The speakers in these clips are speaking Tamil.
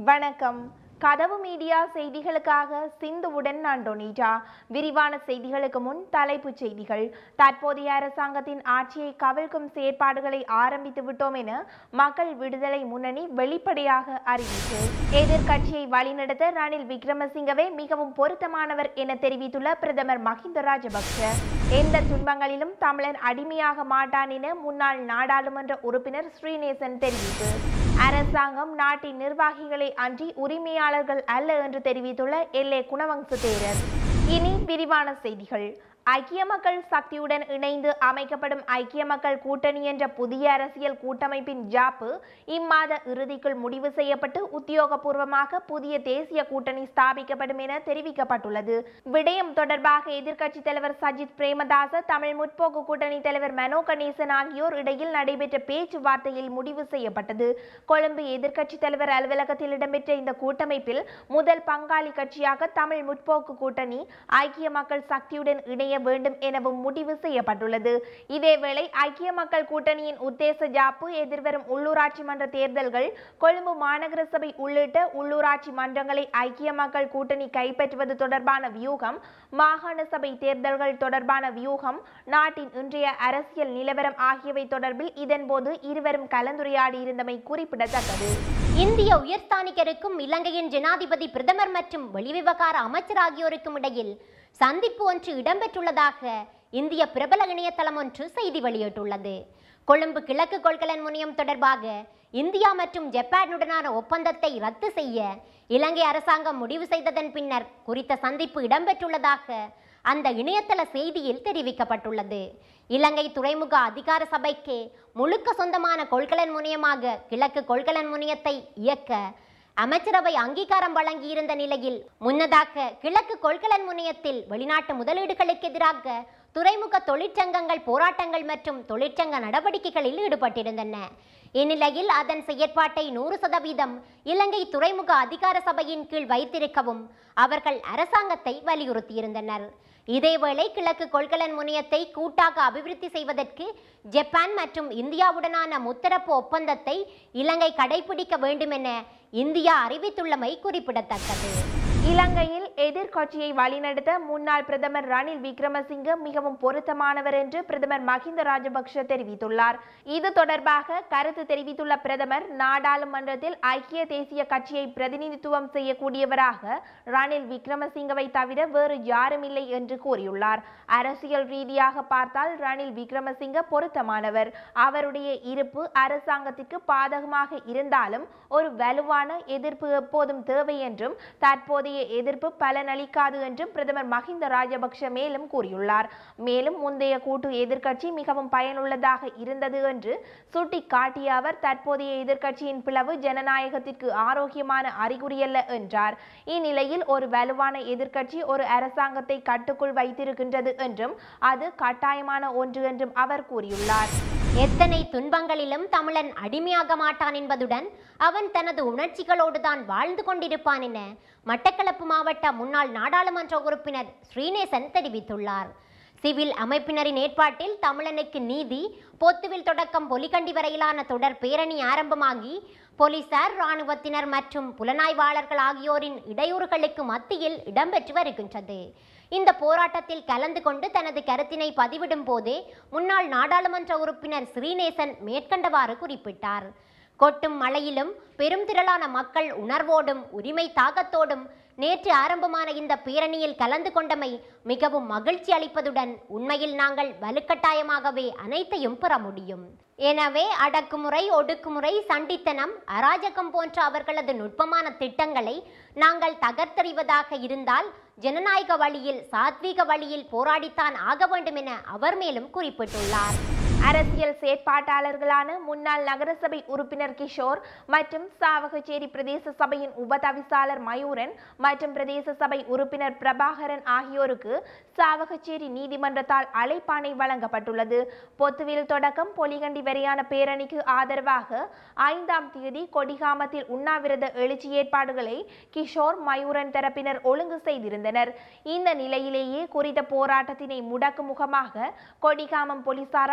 வணக்கம். கதவு மீடியா செய்திகளுக்காக சிந்துவுடன் நான் டொனிட்டா. விரிவான செய்திகளுக்கு முன் தலைப்புச் செய்திகள். தற்போதைய அரசாங்கத்தின் ஆட்சியை கவிழ்க்கும் செயற்பாடுகளை ஆரம்பித்து விட்டோம் என மக்கள் விடுதலை முன்னணி வெளிப்படையாக அறிவிப்பு. எதிர்க்கட்சியை வழிநடத்த ரணில் விக்ரமசிங்கவே மிகவும் பொருத்தமானவர் என தெரிவித்துள்ள பிரதமர் மஹிந்த ராஜபக்ச. எந்த துன்பங்களிலும் தமிழன் அடிமையாக மாட்டான் என முன்னாள் நாடாளுமன்ற உறுப்பினர் ஸ்ரீநேசன் தெரிவிப்பு. அரசாங்கம் நாட்டின் நிர்வாகிகளை அன்றி உரிமையாளர்கள் அல்ல என்று தெரிவித்துள்ள Elle Gunawansa Thera. இனி விரிவான செய்திகள். ஐக்கிய மக்கள் சக்தியுடன் இணைந்து அமைக்கப்படும் ஐக்கிய மக்கள் கூட்டணி என்ற புதிய அரசியல் கூட்டமைப்பின் ஜாப்பு இம்மாத இறுதிக்குள் முடிவு செய்யப்பட்டு உத்தியோகபூர்வமாக புதிய தேசிய கூட்டணி ஸ்தாபிக்கப்படும் என தெரிவிக்கப்பட்டுள்ளது. விடயம் தொடர்பாக எதிர்க்கட்சி தலைவர் சஜித் பிரேமதாச, தமிழ் முற்போக்கு கூட்டணி தலைவர் மனோ கணேசன் ஆகியோர் இடையில் நடைபெற்ற பேச்சுவார்த்தையில் முடிவு செய்யப்பட்டது. கொழும்பு எதிர்க்கட்சி தலைவர் அலுவலகத்தில் இடம்பெற்ற இந்த கூட்டமைப்பில் முதல் பங்காளி கட்சியாக தமிழ் முற்போக்கு கூட்டணி ஐக்கிய மக்கள் சக்தியுடன் இணைய வேண்டும் எனவும் முடிவு செய்யப்பட்டுள்ளது. இதேவேளை ஐக்கிய மக்கள் கூட்டணியின் உத்தேச ஜாப்பு எதிர்வரும் உள்ளூராட்சி மன்ற தேர்தல்கள், கொழும்பு மாநகர சபை உள்ளிட்ட உள்ளூராட்சி மன்றங்களை ஐக்கிய மக்கள் கூட்டணி கைப்பற்றுவது தொடர்பான வியூகம், மாகாண சபை தேர்தல்கள் தொடர்பான வியூகம், நாட்டின் இன்றைய அரசியல் நிலவரம் ஆகியவை தொடர்பில் இதன்போது இருவரும் கலந்துரையாடியிருந்தமை குறிப்பிடத்தக்கது. இந்திய உயர்ஸ்தானிகருக்கும் இலங்கையின் ஜனாதிபதி, பிரதமர் மற்றும் வெளிவிவகார அமைச்சர் ஆகியோருக்கும் இடையில் சந்திப்பு ஒன்று இடம்பெற்றுள்ளதாக இந்திய பிரபல இணையதளம் ஒன்று செய்தி வெளியிட்டுள்ளது. கொழும்பு கிழக்கு கொள்கலன் முனையம் தொடர்பாக இந்தியா மற்றும் ஜப்பானுடனான ஒப்பந்தத்தை ரத்து செய்ய இலங்கை அரசாங்கம் முடிவு செய்ததன் பின்னர் குறித்த சந்திப்பு இடம்பெற்றுள்ளதாக அந்த இணையதள செய்தியில் தெரிவிக்கப்பட்டுள்ளது. இலங்கை துறைமுக அதிகார சபைக்கு முழுக்க சொந்தமான கொள்கலன் முனையமாக கிழக்கு கொள்கலன் முனையத்தை இயக்க அமைச்சரவை அங்கீகாரம் வழங்கியிருந்த நிலையில், முன்னதாக கிழக்கு கொள்கலன் முனையத்தில் வெளிநாட்டு முதலீடுகளுக்கு எதிராக துறைமுக தொழிற்சங்கங்கள் போராட்டங்கள் மற்றும் தொழிற்சங்க நடவடிக்கைகளில் ஈடுபட்டிருந்தன. இந்நிலையில் அதன் செயற்பாட்டை 100% இலங்கை துறைமுக அதிகார சபையின் கீழ் வைத்திருக்கவும் அவர்கள் அரசாங்கத்தை வலியுறுத்தியிருந்தனர். இதேவேளை கிழக்கு கொள்கலன் முனையத்தை கூட்டாக அபிவிருத்தி செய்வதற்கு ஜப்பான் மற்றும் இந்தியாவுடனான முத்தரப்பு ஒப்பந்தத்தை இலங்கை கடைபிடிக்க வேண்டும் என இந்தியா அறிவித்துள்ளமை குறிப்பிடத்தக்கது. இலங்கையில் எதிர்க்கட்சியை வழிநடத்த முன்னாள் பிரதமர் ரணில் விக்ரமசிங்க மிகவும் பொருத்தமானவர் என்று பிரதமர் மஹிந்த ராஜபக்ச தெரிவித்துள்ளார். இது தொடர்பாக கருத்து தெரிவித்துள்ள பிரதமர், நாடாளுமன்றத்தில் ஐக்கிய தேசிய கட்சியை பிரதிநிதித்துவம் செய்யக்கூடியவராக ரணில் விக்ரமசிங்கவை தவிர வேறு யாரும் இல்லை என்று கூறியுள்ளார். அரசியல் ரீதியாக பார்த்தால் ரணில் விக்ரமசிங்க பொருத்தமானவர். அவருடைய இருப்பு அரசாங்கத்திற்கு பாதகமாக இருந்தாலும் ஒரு வலுவான எதிர்ப்பு எப்போதும் தேவை என்றும், தற்போதைய எதிர்ப்பு பலனளிக்காது என்றும் பிரதமர் மஹிந்த ராஜபக்ச மேலும் கூறியுள்ளார். மேலும் முந்தைய கூட்டு எதிர்க்கட்சி மிகவும் பயனுள்ளதாக இருந்தது என்று சுட்டிக்காட்டிய அவர், தற்போதைய எதிர்க்கட்சியின் பிளவு ஜனநாயகத்திற்கு ஆரோக்கியமான அறிகுறியல்ல என்றார். இந்நிலையில் ஒரு வலுவான எதிர்க்கட்சி ஒரு அரசாங்கத்தை கட்டுக்குள் வைத்திருக்கின்றது என்றும் அது கட்டாயமான ஒன்று என்றும் அவர் கூறியுள்ளார். எத்தனை துன்பங்களிலும் தமிழன் அடிமையாக மாட்டான் என்பதுடன் அவன் தனது உணர்ச்சிகளோடு தான் வாழ்ந்து கொண்டிருப்பான் என மட்டக்களப்பு மாவட்ட முன்னாள் நாடாளுமன்ற உறுப்பினர் ஸ்ரீநேசன் தெரிவித்துள்ளார். சிவில் அமைப்பினரின் ஏற்பாட்டில் தமிழனுக்கு நீதி, பொத்துவில் தொடக்கம் பொலிகண்டி வரையிலான தொடர் பேரணி ஆரம்பமாகி போலீசார், இராணுவத்தினர் மற்றும் புலனாய்வாளர்கள் ஆகியோரின் இடையூறுகளுக்கு மத்தியில் இடம்பெற்று வருகின்றது. இந்த போராட்டத்தில் கலந்து கொண்டு தனது கருத்தினை பதிவிடும் போதே முன்னாள் நாடாளுமன்ற உறுப்பினர் ஸ்ரீநேசன் மேற்கண்டவாறு குறிப்பிட்டார். கொட்டும் மழையிலும் பெரும் திரளான மக்கள் உணர்வோடும் உரிமை தாகத்தோடும் நேற்று ஆரம்பமான இந்த பேரணியில் கலந்து கொண்டமை மிகவும் மகிழ்ச்சி அளிப்பதுடன் உண்மையில் நாங்கள் வலுக்கட்டாயமாகவே அனைத்தையும் பெற முடியும். எனவே அடக்குமுறை, ஒடுக்குமுறை, சண்டித்தனம், அராஜகம் போன்ற அவர்களது நுட்பமான திட்டங்களை நாங்கள் தகர்த்தெறிவதாக இருந்தால் ஜனநாயக வழியில், சாத்வீக வழியில் போராடித்தான் ஆக வேண்டும் என அவர் மேலும் குறிப்பிட்டுள்ளார். அரசியல் செயற்பாட்டாளர்களான முன்னாள் நகரசபை உறுப்பினர் கிஷோர் மற்றும் சாவகச்சேரி பிரதேச சபையின் உபதவிசாளர் மயூரன் மற்றும் பிரதேச சபை உறுப்பினர் பிரபாகரன் ஆகியோருக்கு சாவகச்சேரி நீதிமன்றத்தால் அழைப்பாணை வழங்கப்பட்டுள்ளது. பொத்துவில் தொடக்கம் பொலிகண்டி வரையான பேரணிக்கு ஆதரவாக 5ஆம் தேதி கொடிகாமத்தில் உண்ணாவிரத எழுச்சி ஏற்பாடுகளை கிஷோர், மயூரன் தரப்பினர் ஒழுங்கு செய்திருந்தனர். இந்த நிலையிலேயே குறித்த போராட்டத்தினை முடக்கும் முகமாக கொடிகாமம் போலீசாரால் நீதி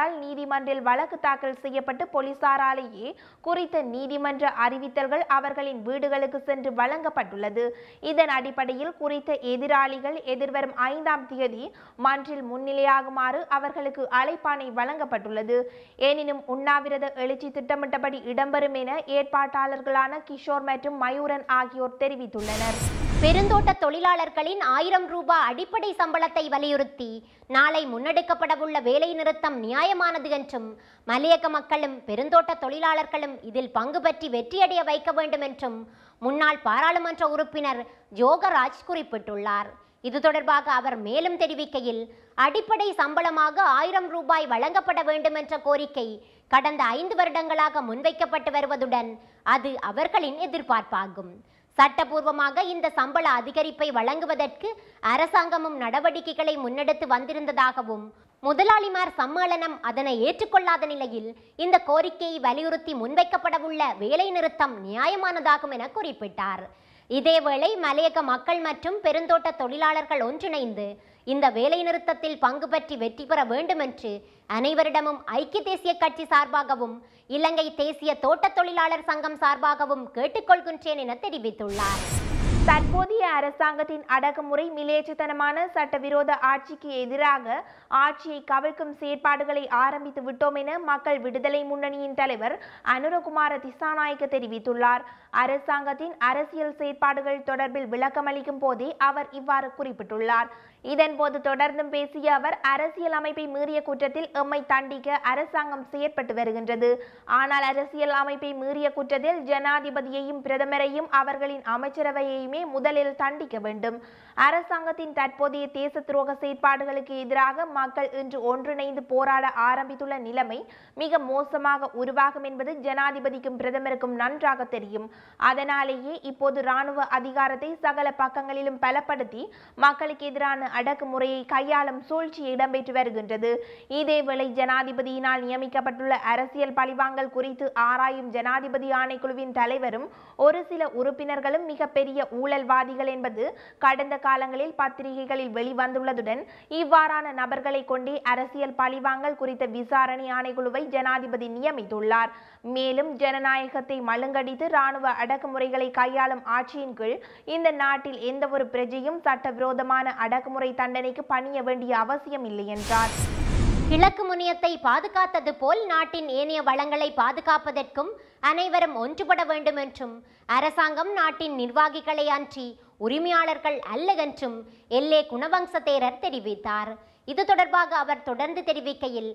நீதிமன்றில் வழக்கு தாக்கல் செய்யப்பட்டு போலீசாராலேயே குறித்த நீதிமன்ற அறிவித்தல்கள் அவர்களின் வீடுகளுக்கு சென்று வழங்கப்பட்டுள்ளது. இதன் அடிப்படையில் குறித்த எதிராளிகள் எதிர்வரும் 5ஆம் தேதி மன்றில் முன்னிலையாகுமாறு அவர்களுக்கு அழைப்பாணை வழங்கப்பட்டுள்ளது. எனினும் உண்ணாவிரத எழுச்சி திட்டமிட்டபடி இடம்பெறும் என ஏற்பாட்டாளர்களான கிஷோர் மற்றும் மயூரன் ஆகியோர் தெரிவித்துள்ளனர். பெருந்தோட்ட தொழிலாளர்களின் 1000 ரூபாய் அடிப்படை சம்பளத்தை வலியுறுத்தி நாளை முன்னெடுக்கப்படவுள்ள வேலை நிறுத்தம் நியாயமானது என்றும் மலையக மக்களும் பெருந்தோட்ட தொழிலாளர்களும் இதில் பங்கு பற்றி வெற்றியடைய வைக்க வேண்டும் என்றும் முன்னாள் பாராளுமன்ற உறுப்பினர் ஜோகராஜ் குறிப்பிட்டுள்ளார். இது தொடர்பாக அவர் மேலும் தெரிவிக்கையில், அடிப்படை சம்பளமாக 1000 ரூபாய் வழங்கப்பட வேண்டும் என்ற கோரிக்கை கடந்த 5 வருடங்களாக முன்வைக்கப்பட்டு வருவதுடன் அது அவர்களின் எதிர்பார்ப்பாகும். சட்டபூர்வமாக இந்த சம்பள அதிகரிப்பை வழங்குவதற்கு அரசாங்கமும் நடவடிக்கைகளை முன்னெடுத்து வந்திருந்ததாகவும் முதலாளிமார் சம்மேளனம் அதனை ஏற்றுக்கொள்ளாத நிலையில் இந்த கோரிக்கையை வலியுறுத்தி முன்வைக்கப்படவுள்ள வேலை நிறுத்தம் நியாயமானதாகும் என குறிப்பிட்டார். இதேவேளை மலையக மக்கள் மற்றும் பெருந்தோட்ட தொழிலாளர்கள் ஒன்றிணைந்து இந்த வேலை நிறுத்தத்தில் பங்கு பற்றி வெற்றி பெற வேண்டும் என்று அனைவரிடமும் ஐக்கிய தேசிய கட்சி சார்பாகவும் இலங்கை தேசிய தோட்ட தொழிலாளர் சங்கம் சார்பாகவும் கேட்டுக்கொள்கின்றேன் என தெரிவித்துள்ளார். தற்போதைய அரசாங்கத்தின் அடக்குமுறை மிலேச்சத்தனமான சட்டவிரோத ஆட்சிக்கு எதிராக ஆட்சியை கவிழ்க்கும் செயற்பாடுகளை ஆரம்பித்து விட்டோம் என மக்கள் விடுதலை முன்னணியின் தலைவர் அனுரகுமார திசாநாயக்க தெரிவித்துள்ளார். அரசாங்கத்தின் அரசியல் செயற்பாடுகள் தொடர்பில் விளக்கமளிக்கும் போதே அவர் இவ்வாறு குறிப்பிட்டுள்ளார். இதன்போது தொடர்ந்தும் பேசிய அவர், அரசியல் அமைப்பை மீறிய குற்றத்தில் எம்மை தண்டிக்க அரசாங்கம் செயற்பட்டு வருகின்றது. ஆனால் அரசியல் அமைப்பை மீறிய குற்றத்தில் ஜனாதிபதியையும் பிரதமரையும் அவர்களின் அமைச்சரவையுமே முதலில் தண்டிக்க வேண்டும். அரசாங்கத்தின் தற்போதைய தேச துரோக செயற்பாடுகளுக்கு எதிராக மக்கள் இன்று ஒன்றிணைந்து போராட ஆரம்பித்துள்ள நிலைமை மிக மோசமாக உருவாகும் என்பது ஜனாதிபதிக்கும் பிரதமருக்கும் நன்றாக தெரியும். அதனாலேயே இப்போது இராணுவ அதிகாரத்தை சகல பக்கங்களிலும் பலப்படுத்தி மக்களுக்கு எதிரான அடக்குமுறையை கையாளும் சூழ்ச்சி இடம்பெற்று வருகின்றது. இதேவேளை ஜனாதிபதியினால் நியமிக்கப்பட்டுள்ள அரசியல் பழிவாங்கல் குறித்து ஆராயும் ஜனாதிபதி ஆணைக்குழுவின் தலைவரும் ஒரு சில உறுப்பினர்களும் மிகப்பெரிய ஊழல்வாதிகள் என்பது கடந்த காலங்களில் பத்திரிகைகளில் வெளிவந்துள்ளதுடன் இவ்வாறான நபர்களை கொண்டே அரசியல் பழிவாங்கல் குறித்த விசாரணை ஆணைக்குழுவை ஜனாதிபதி நியமித்துள்ளார். மேலும் ஜனநாயகத்தை மழுங்கடித்து இராணுவ அடக்குமுறைகளை கையாளும் ஆட்சியின் கீழ் இந்த நாட்டில் எந்த ஒரு பிரஜையும் சட்டவிரோதமான அடக்குமுறை தண்டனைக்கு பணிய வேண்டிய அவசியம் இல்லை என்றார். கிழக்கு முனையத்தை பாதுகாத்தது போல் நாட்டின் ஏனைய வளங்களை பாதுகாப்பதற்கும் அனைவரும் ஒன்றுபட வேண்டும் என்றும் அரசாங்கம் நாட்டின் நிர்வாகிகளை அன்றி உரிமையாளர்கள் அல்ல என்றும் Elle Gunawansa Thera தெரிவித்தார். இது தொடர்பாக அவர் தொடர்ந்து தெரிவிக்கையில்,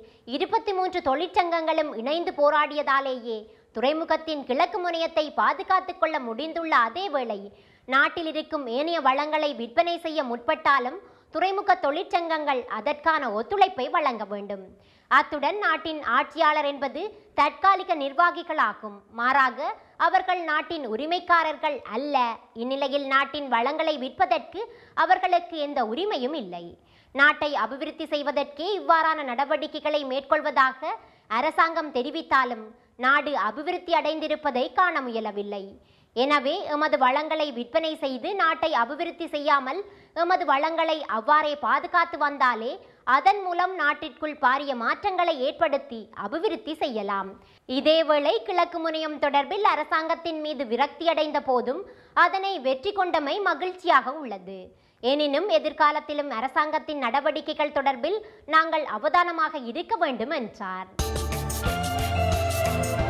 23 தொழிற்சங்கங்களும் இணைந்து போராடியதாலேயே துறைமுகத்தின் கிழக்கு முனையத்தை பாதுகாத்துக் கொள்ள முடிந்துள்ள அதேவேளை நாட்டில் இருக்கும் ஏனைய வளங்களை விற்பனை செய்ய முற்பட்டாலும் துறைமுக தொழிற்சங்கங்கள் அதற்கான ஒத்துழைப்பை வழங்க வேண்டும். அத்துடன் நாட்டின் ஆட்சியாளர் என்பது தற்காலிக நிர்வாகிகளாகும். மாறாக அவர்கள் நாட்டின் உரிமைக்காரர்கள் அல்ல. இந்நிலையில் நாட்டின் வளங்களை விற்பதற்கு அவர்களுக்கு எந்த உரிமையும் இல்லை. நாட்டை அபிவிருத்தி செய்வதற்கே இவ்வாறான நடவடிக்கைகளை மேற்கொள்வதாக அரசாங்கம் தெரிவித்தாலும் நாடு அபிவிருத்தி அடைந்திருப்பதை காண முயலவில்லை. எனவே எமது வளங்களை விற்பனை செய்து நாட்டை அபிவிருத்தி செய்யாமல் எமது வளங்களை அவ்வாறே பாதுகாத்து வந்தாலே அதன் மூலம் நாட்டிற்குள் பாரிய மாற்றங்களை ஏற்படுத்தி அபிவிருத்தி செய்யலாம். இதேவேளை கிழக்கு முனையம் தொடர்பில் அரசாங்கத்தின் மீது விரக்தியடைந்த போதும் அதனை வெற்றி கொண்டமை மகிழ்ச்சியாக உள்ளது. எனினும் எதிர்காலத்திலும் அரசாங்கத்தின் நடவடிக்கைகள் தொடர்பில் நாங்கள் அவதானமாக இருக்க வேண்டும் என்றார்.